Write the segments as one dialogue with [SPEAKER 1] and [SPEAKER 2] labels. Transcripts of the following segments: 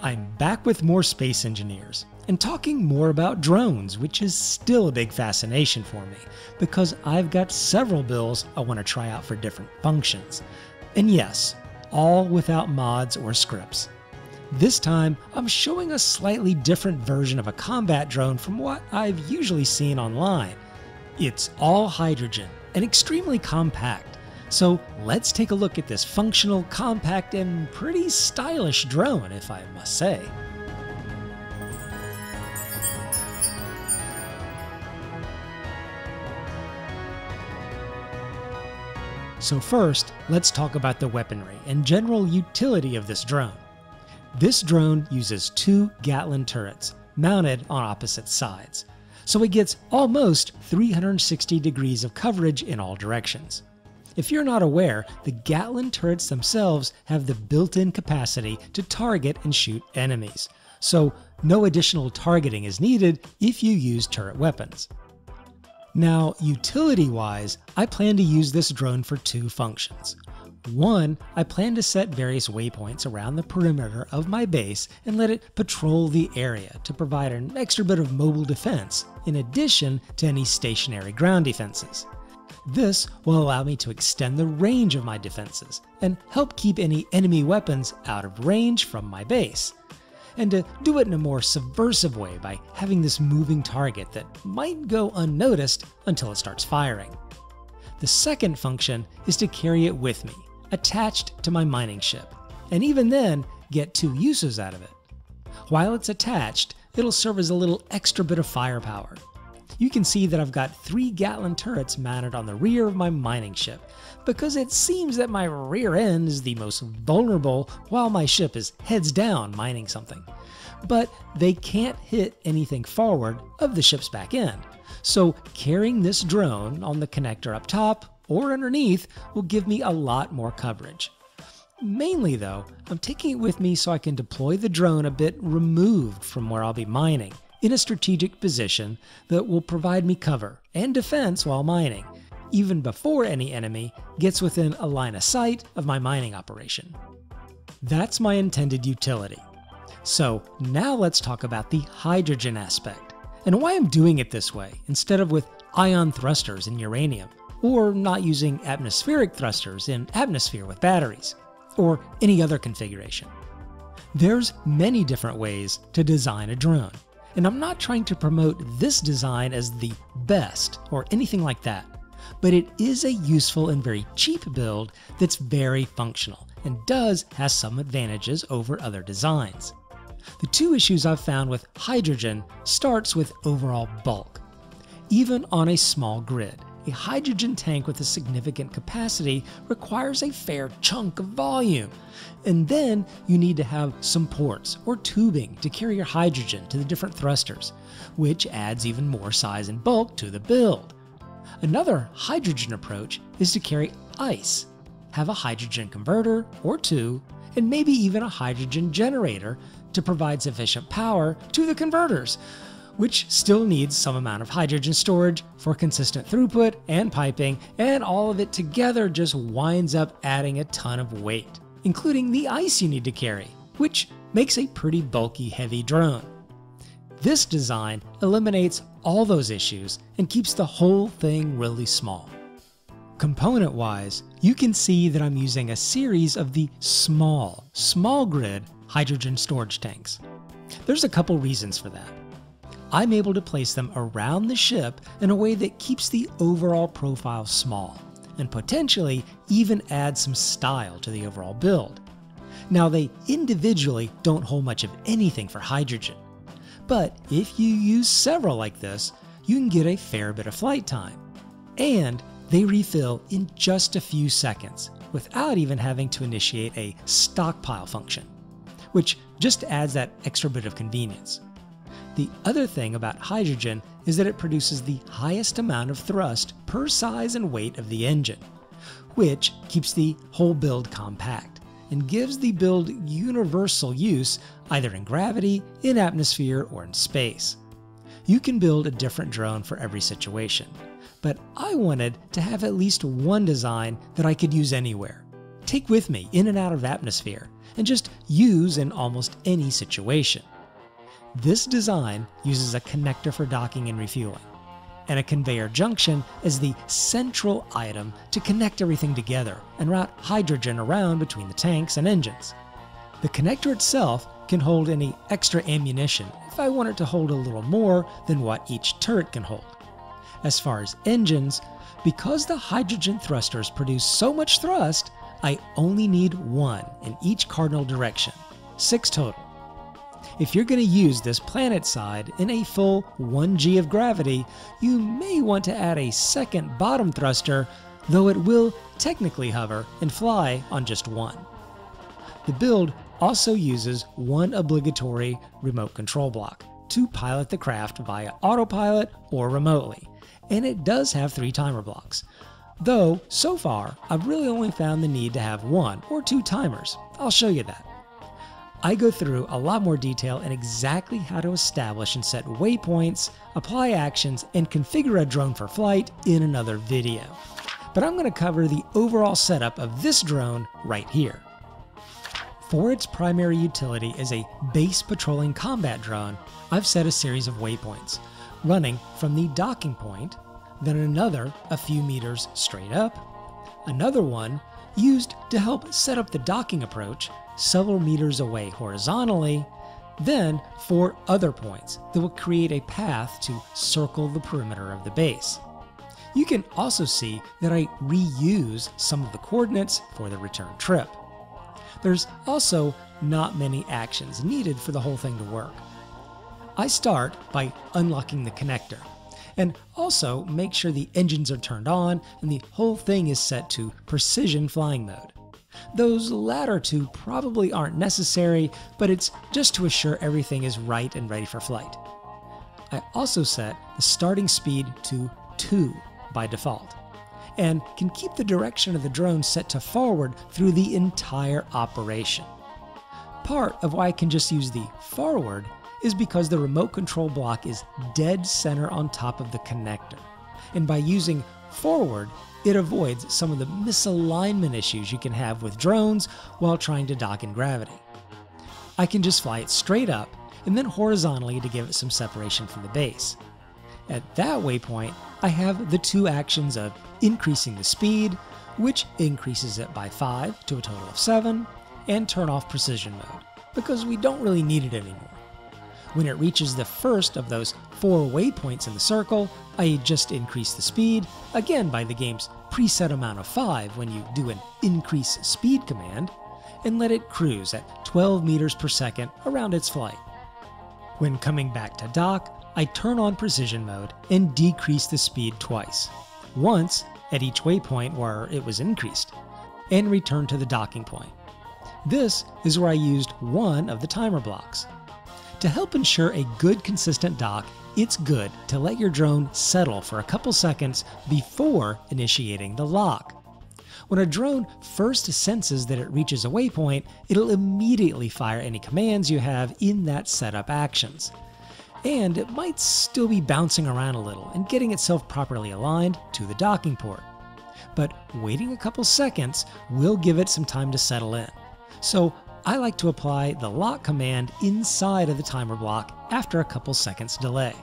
[SPEAKER 1] I'm back with more space engineers and talking more about drones, which is still a big fascination for me because I've got several builds I want to try out for different functions. And yes, all without mods or scripts. This time, I'm showing a slightly different version of a combat drone from what I've usually seen online. It's all hydrogen and extremely compact. So let's take a look at this functional, compact, and pretty stylish drone, if I must say. So first, let's talk about the weaponry and general utility of this drone. This drone uses 2 Gatling turrets mounted on opposite sides, so it gets almost 360 degrees of coverage in all directions. If you're not aware, the Gatling turrets themselves have the built-in capacity to target and shoot enemies, so no additional targeting is needed if you use turret weapons. Now, utility-wise, I plan to use this drone for 2 functions. One, I plan to set various waypoints around the perimeter of my base and let it patrol the area to provide an extra bit of mobile defense in addition to any stationary ground defenses. This will allow me to extend the range of my defenses and help keep any enemy weapons out of range from my base, and to do it in a more subversive way by having this moving target that might go unnoticed until it starts firing. The second function is to carry it with me, attached to my mining ship, and even then get 2 uses out of it. While it's attached, it'll serve as a little extra bit of firepower. You can see that I've got 3 Gatling turrets mounted on the rear of my mining ship, because it seems that my rear end is the most vulnerable while my ship is heads down mining something. But they can't hit anything forward of the ship's back end, so carrying this drone on the connector up top or underneath will give me a lot more coverage. Mainly though, I'm taking it with me so I can deploy the drone a bit removed from where I'll be mining, in a strategic position that will provide me cover and defense while mining, even before any enemy gets within a line of sight of my mining operation. That's my intended utility. So now let's talk about the hydrogen aspect, and why I'm doing it this way instead of with ion thrusters in uranium, or not using atmospheric thrusters in atmosphere with batteries, or any other configuration. There's many different ways to design a drone, and I'm not trying to promote this design as the best or anything like that, but it is a useful and very cheap build that's very functional and does have some advantages over other designs. The 2 issues I've found with hydrogen starts with overall bulk. Even on a small grid, a hydrogen tank with a significant capacity requires a fair chunk of volume. And then you need to have some ports or tubing to carry your hydrogen to the different thrusters, which adds even more size and bulk to the build. Another hydrogen approach is to carry ice, have a hydrogen converter or 2, and maybe even a hydrogen generator to provide sufficient power to the converters, which still needs some amount of hydrogen storage for consistent throughput and piping, and all of it together just winds up adding a ton of weight, including the ice you need to carry, which makes a pretty bulky, heavy drone. This design eliminates all those issues and keeps the whole thing really small. Component-wise, you can see that I'm using a series of the small grid hydrogen storage tanks. There's a couple reasons for that. I'm able to place them around the ship in a way that keeps the overall profile small, and potentially even add some style to the overall build. Now, they individually don't hold much of anything for hydrogen, but if you use several like this, you can get a fair bit of flight time. And they refill in just a few seconds without even having to initiate a stockpile function, which just adds that extra bit of convenience. The other thing about hydrogen is that it produces the highest amount of thrust per size and weight of the engine, which keeps the whole build compact and gives the build universal use either in gravity, in atmosphere, or in space. You can build a different drone for every situation, but I wanted to have at least one design that I could use anywhere. take with me in and out of atmosphere and just use in almost any situation. This design uses a connector for docking and refueling, and a conveyor junction is the central item to connect everything together and route hydrogen around between the tanks and engines. The connector itself can hold any extra ammunition if I want it to hold a little more than what each turret can hold. As far as engines, because the hydrogen thrusters produce so much thrust, I only need one in each cardinal direction, 6 total. If you're going to use this planet side in a full 1G of gravity, you may want to add a second bottom thruster, though it will technically hover and fly on just one. The build also uses one obligatory remote control block to pilot the craft via autopilot or remotely, and it does have 3 timer blocks. Though, so far, I've really only found the need to have 1 or 2 timers. I'll show you that. I go through a lot more detail in exactly how to establish and set waypoints, apply actions, and configure a drone for flight in another video. But I'm going to cover the overall setup of this drone right here. For its primary utility as a base patrolling combat drone, I've set a series of waypoints, running from the docking point, then another a few meters straight up, another one used to help set up the docking approach several meters away horizontally, then 4 other points that will create a path to circle the perimeter of the base. You can also see that I reuse some of the coordinates for the return trip. There's also not many actions needed for the whole thing to work. I start by unlocking the connector, and also make sure the engines are turned on and the whole thing is set to precision flying mode. Those latter 2 probably aren't necessary, but it's just to assure everything is right and ready for flight. I also set the starting speed to 2 by default, and can keep the direction of the drone set to forward through the entire operation. Part of why I can just use the forward is because the remote control block is dead center on top of the connector, and by using forward, it avoids some of the misalignment issues you can have with drones while trying to dock in gravity. I can just fly it straight up and then horizontally to give it some separation from the base. At that waypoint, I have the 2 actions of increasing the speed, which increases it by 5 to a total of 7, and turn off precision mode, because we don't really need it anymore. When it reaches the first of those 4 waypoints in the circle, I just increase the speed, again by the game's preset amount of 5 when you do an increase speed command, and let it cruise at 12 meters per second around its flight. When coming back to dock, I turn on precision mode and decrease the speed twice, once at each waypoint where it was increased, and return to the docking point. This is where I used 1 of the timer blocks. To help ensure a good consistent dock, it's good to let your drone settle for a couple seconds before initiating the lock. When a drone first senses that it reaches a waypoint, it'll immediately fire any commands you have in that setup actions. And it might still be bouncing around a little and getting itself properly aligned to the docking port. But waiting a couple seconds will give it some time to settle in. So I like to apply the lock command inside of the timer block after a couple seconds delay.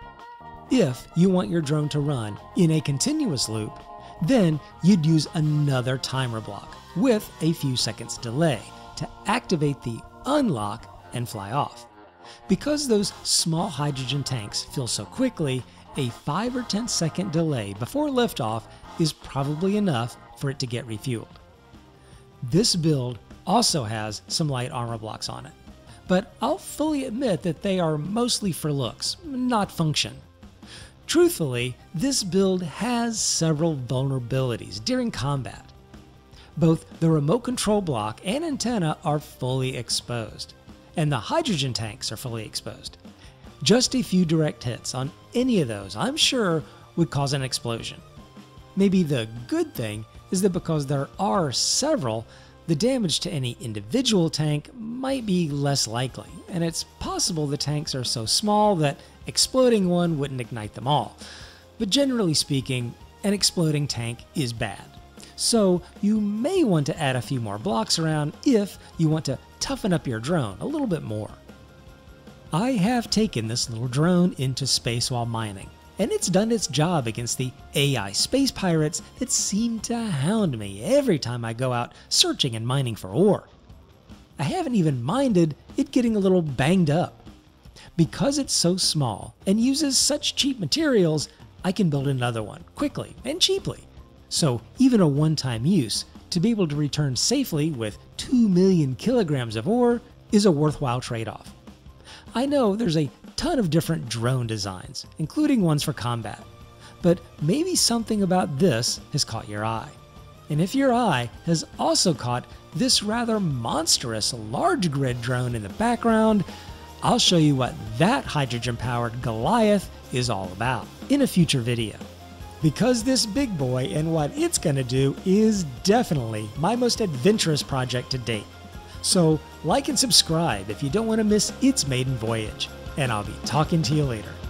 [SPEAKER 1] If you want your drone to run in a continuous loop, then you'd use another timer block with a few seconds delay to activate the unlock and fly off. Because those small hydrogen tanks fill so quickly, a 5 or 10 second delay before liftoff is probably enough for it to get refueled. This build also has some light armor blocks on it, but I'll fully admit that they are mostly for looks, not function. Truthfully, this build has several vulnerabilities during combat. Both the remote control block and antenna are fully exposed, and the hydrogen tanks are fully exposed. Just a few direct hits on any of those, I'm sure, would cause an explosion. Maybe the good thing is that because there are several, the damage to any individual tank might be less likely, and it's possible the tanks are so small that exploding one wouldn't ignite them all. But generally speaking, an exploding tank is bad. So you may want to add a few more blocks around if you want to toughen up your drone a little bit more. I have taken this little drone into space while mining, and it's done its job against the AI space pirates that seem to hound me every time I go out searching and mining for ore. I haven't even minded it getting a little banged up. Because it's so small and uses such cheap materials, I can build another one quickly and cheaply. So even a one-time use, to be able to return safely with 2 million kilograms of ore is a worthwhile trade-off. I know there's a ton of different drone designs, including ones for combat, but maybe something about this has caught your eye. And if your eye has also caught this rather monstrous large grid drone in the background, I'll show you what that hydrogen-powered Goliath is all about in a future video. Because this big boy and what it's gonna do is definitely my most adventurous project to date. So like and subscribe if you don't want to miss its maiden voyage, and I'll be talking to you later.